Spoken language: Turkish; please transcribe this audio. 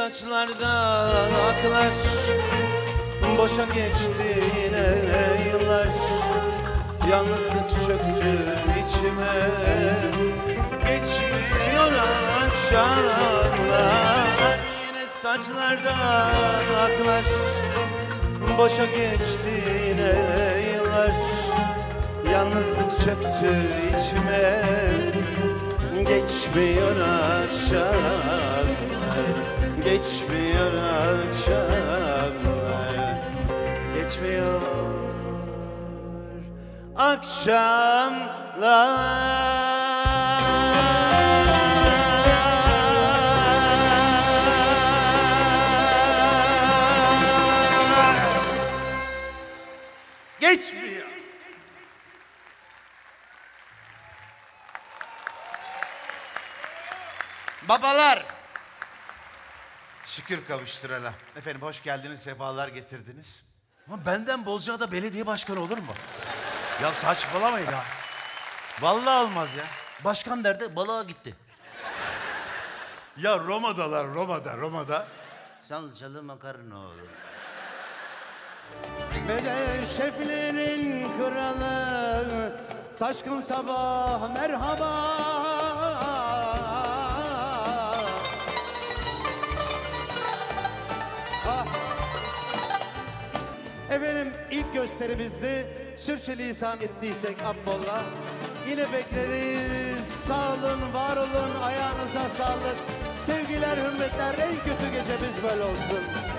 saçlardan aklar, boşa geçti yine yıllar. Yalnızlık çöktü içime, geçmiyor akşamlar. Yine saçlardan aklar, boşa geçti yine yıllar. Yalnızlık çöktü içime, geçmiyor akşamlar, geçmiyor akşamlar, geçmiyor akşamlar, geçmiyor. Babalar! Şükür kavuşturana. Efendim hoş geldiniz, sefalar getirdiniz. Ama benden Bozcaada belediye başkanı olur mu? Ya saçmalamayın ha. Vallahi olmaz ya. Başkan nerede? Balığa gitti. Ya Roma'dalar, Roma'da. Salçalı makarna olur. Şeflerin kralı, taşkın sabah merhaba. Efendim ilk gösterimizde sürçülisan ettiysek affola. Yine bekleriz. Sağ olun, var olun, ayağınıza sağlık. Sevgiler, hürmetler, en kötü gecemiz böyle olsun.